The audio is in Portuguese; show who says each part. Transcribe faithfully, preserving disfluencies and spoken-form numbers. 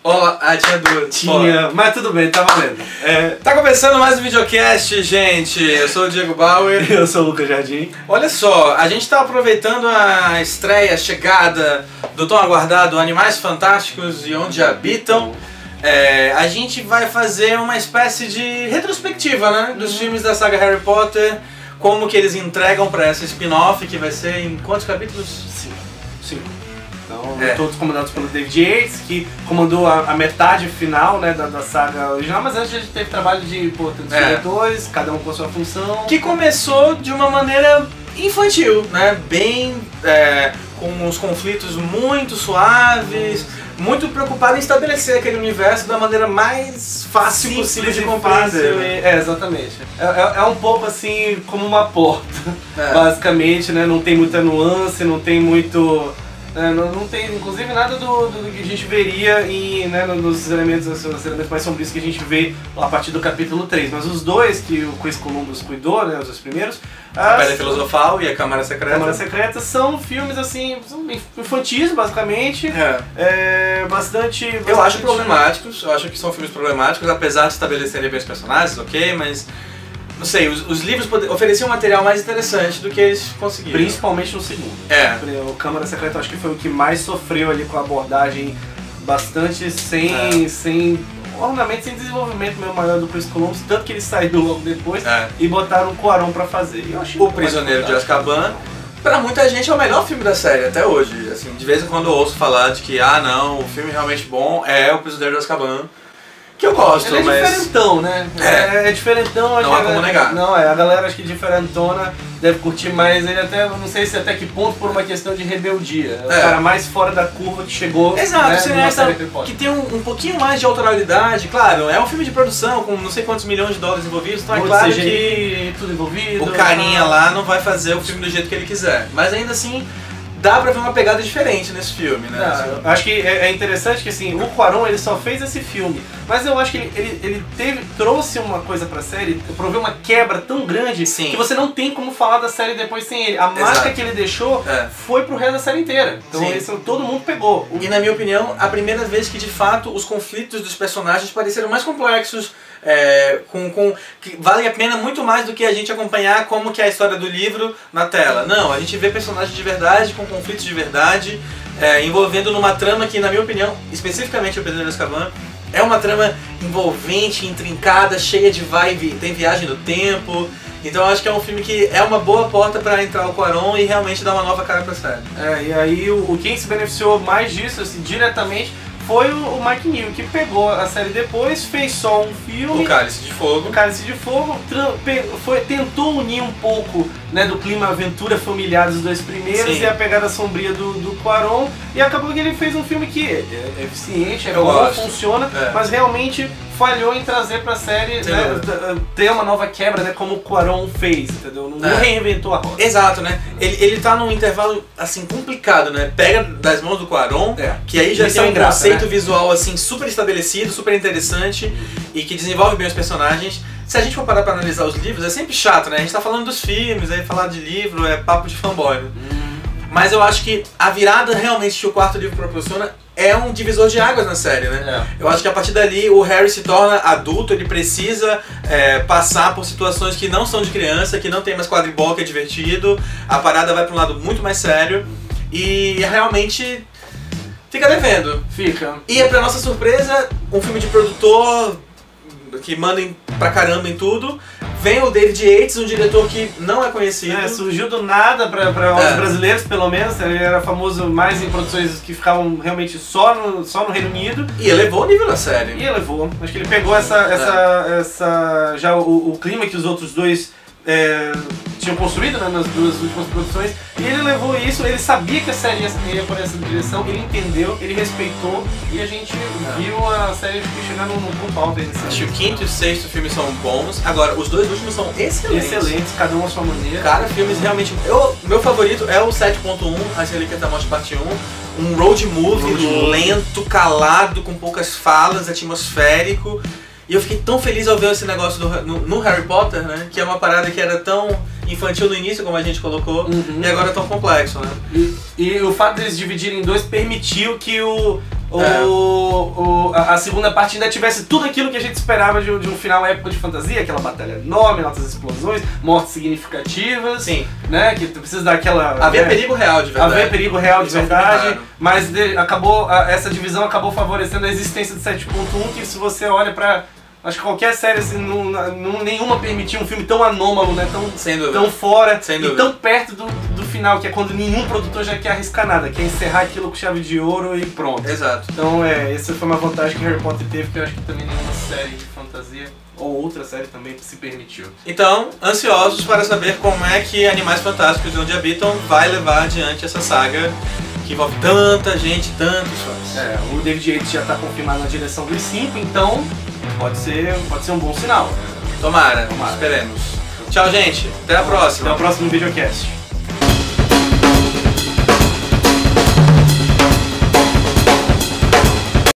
Speaker 1: Olá, ah, tinha duas.
Speaker 2: Tinha, mas tudo bem, tá valendo.
Speaker 1: É... Tá começando mais um videocast, gente. Eu sou o Diego Bauer.
Speaker 2: Eu sou o Lucas Jardim.
Speaker 1: Olha só, a gente tá aproveitando a estreia, a chegada do tão aguardado Animais Fantásticos e Onde Habitam. É, a gente vai fazer uma espécie de retrospectiva, né, dos uhum. filmes da saga Harry Potter, como que eles entregam pra essa spin-off, que vai ser em quantos capítulos?
Speaker 2: Sim, sim. Então,
Speaker 1: é.
Speaker 2: todos comandados pelo David Yates, que comandou a, a metade final, né, da, da saga original, mas antes a gente teve trabalho de pô, tantos é. diretores, cada um com a sua função.
Speaker 1: Que começou de uma maneira infantil, né, bem é, com os conflitos muito suaves, muito preocupado em estabelecer aquele universo da maneira mais fácil
Speaker 2: Simples
Speaker 1: possível de
Speaker 2: e
Speaker 1: compreender.
Speaker 2: fácil, e, é, exatamente. É, é, é um pouco assim como uma porta, é. basicamente, né? Não tem muita nuance, não tem muito... É, não, não tem, inclusive, nada do, do que a gente veria em, né, nos elementos, os elementos mais sombrios que a gente vê a partir do capítulo três. Mas os dois que o Chris Columbus cuidou, né, os dois primeiros...
Speaker 1: A Pedra Filosofal e a Câmara Secreta.
Speaker 2: Câmara Secreta são filmes, assim, infantis, basicamente.
Speaker 1: É.
Speaker 2: É, bastante, bastante...
Speaker 1: Eu acho problemáticos, eu acho que são filmes problemáticos, apesar de estabelecerem bem os personagens, ok, mas... Não sei, os, os livros ofereciam um material mais interessante do que eles conseguiram.
Speaker 2: Principalmente no segundo.
Speaker 1: É.
Speaker 2: O Câmara Secreta acho que foi o que mais sofreu ali com a abordagem bastante sem... É. sem ornamento, sem desenvolvimento mesmo maior do Chris Columbus, tanto que ele saiu logo depois é. e botaram o Cuarón pra fazer. Eu achei
Speaker 1: o Prisioneiro de Azkaban, pra muita gente é o melhor filme da série até hoje. Assim, de vez em quando eu ouço falar de que, ah não, o filme realmente bom é o Prisioneiro de Azkaban. Que eu gosto,
Speaker 2: ele é
Speaker 1: mas...
Speaker 2: diferentão, né?
Speaker 1: É,
Speaker 2: é, é diferentão.
Speaker 1: Não há como negar.
Speaker 2: Não, é, a galera acho que diferentona deve curtir mais ele até, não sei se até que ponto por uma questão de rebeldia. É. O cara mais fora da curva que chegou.
Speaker 1: Exato,
Speaker 2: né,
Speaker 1: cineasta que tem um, um pouquinho mais de autoralidade, claro, é um filme de produção com não sei quantos milhões de dólares envolvidos, então é claro
Speaker 2: C G I,
Speaker 1: que
Speaker 2: tudo envolvido,
Speaker 1: o carinha tá... lá não vai fazer o filme do jeito que ele quiser. Mas ainda assim, dá pra ver uma pegada diferente nesse filme, né?
Speaker 2: Não, acho que é interessante que assim, o Cuarón ele só fez esse filme, mas eu acho que ele, ele, ele teve, trouxe uma coisa pra série, proveu uma quebra tão grande Sim. que você não tem como falar da série depois sem ele. A Exato. marca que ele deixou é. foi pro resto da série inteira. Então isso, todo mundo pegou.
Speaker 1: E na minha opinião, a primeira vez que de fato os conflitos dos personagens pareceram mais complexos, É, com, com, que vale a pena muito mais do que a gente acompanhar como que é a história do livro na tela. Não, a gente vê personagens de verdade, com conflitos de verdade, é, envolvendo numa trama que, na minha opinião, especificamente o Prisioneiro de Azkaban, é uma trama envolvente, intrincada, cheia de vibe, tem viagem no tempo. Então eu acho que é um filme que é uma boa porta para entrar o Cuarón e realmente dar uma nova cara pra série.
Speaker 2: É, e aí o, o quem se beneficiou mais disso, assim, diretamente, foi o Mike Neill, que pegou a série depois, fez só um filme...
Speaker 1: O Cálice de Fogo.
Speaker 2: O Cálice de Fogo, foi, tentou unir um pouco, né, do clima aventura familiar dos dois primeiros Sim. e a pegada sombria do, do Cuarón, e acabou que ele fez um filme que é, é eficiente, é
Speaker 1: Eu
Speaker 2: bom,
Speaker 1: gosto.
Speaker 2: funciona, é. mas realmente falhou em trazer pra série, né, ter uma nova quebra, né, como o Cuarón fez, entendeu? Não, é. não reinventou a roda.
Speaker 1: Exato, né? Ele, ele tá num intervalo, assim, complicado, né? Pega das mãos do Cuarón, é. que aí já Isso tem um graça, conceito né? visual, assim, super estabelecido, super interessante e que desenvolve bem os personagens. Se a gente for parar pra analisar os livros, é sempre chato, né? A gente tá falando dos filmes, aí falar de livro é papo de fanboy, né? Hum. Mas eu acho que a virada realmente que o quarto livro proporciona é um divisor de águas na série, né? É. Eu acho que a partir dali o Harry se torna adulto, ele precisa é, passar por situações que não são de criança, que não tem mais quadribol, que é divertido, a parada vai para um lado muito mais sério e realmente fica devendo.
Speaker 2: Fica.
Speaker 1: E pra nossa surpresa, um filme de produtor que manda em, pra caramba em tudo. Vem o David Yates, um diretor que não é conhecido.
Speaker 2: É, surgiu do nada para é. os brasileiros, pelo menos. Ele era famoso mais em produções que ficavam realmente só no, só no Reino Unido.
Speaker 1: E elevou o nível da série.
Speaker 2: E elevou. Acho que ele pegou essa, essa, é. essa já o, o clima que os outros dois é, tinham construído, né, nas duas últimas produções. E ele levou isso, ele sabia que a série ia por essa direção, ele entendeu, ele respeitou e a gente é. viu a série chegar num ponto alto aí.
Speaker 1: Acho que o quinto e o sexto filmes são bons. Agora, os dois últimos são excelentes.
Speaker 2: Excelentes, cada um à sua maneira.
Speaker 1: Cara, filmes realmente... Eu, meu favorito é o sete ponto um, As Relíquias da Morte parte um. Um road movie road lento, movie. calado, com poucas falas, atmosférico. E eu fiquei tão feliz ao ver esse negócio do, no, no Harry Potter, né? Que é uma parada que era tão infantil no início, como a gente colocou, uhum. e agora é tão complexo, né?
Speaker 2: E, e o fato deles dividirem em dois permitiu que o, o, é. o, a, a segunda parte ainda tivesse tudo aquilo que a gente esperava de, de um final épico de fantasia, aquela batalha enorme, altas explosões, mortes significativas.
Speaker 1: Sim.
Speaker 2: Né, que tu precisa dar aquela...
Speaker 1: Havia
Speaker 2: né,
Speaker 1: perigo real de verdade.
Speaker 2: Havia perigo real de verdade, mas de, acabou, a, essa divisão acabou favorecendo a existência do sete ponto um, que se você olha pra... Acho que qualquer série, assim, não, não, nenhuma permitia um filme tão anômalo, né? Tão, tão fora
Speaker 1: Sem
Speaker 2: e
Speaker 1: dúvida.
Speaker 2: tão perto do, do final, que é quando nenhum produtor já quer arriscar nada, quer encerrar aquilo com chave de ouro e pronto.
Speaker 1: Exato.
Speaker 2: Então, é, essa foi uma vantagem que Harry Potter teve, que eu acho que também nenhuma série de fantasia ou outra série também se permitiu.
Speaker 1: Então, ansiosos para saber como é que Animais Fantásticos e Onde Habitam vai levar adiante essa saga que envolve tanta gente, tantos fãs.
Speaker 2: É, o David Yates já está confirmado na direção dos cinco, então pode ser, pode ser um bom sinal.
Speaker 1: Tomara,
Speaker 2: Tomara.
Speaker 1: Esperemos. Tchau, gente. Até a próxima.
Speaker 2: Até o próximo videocast.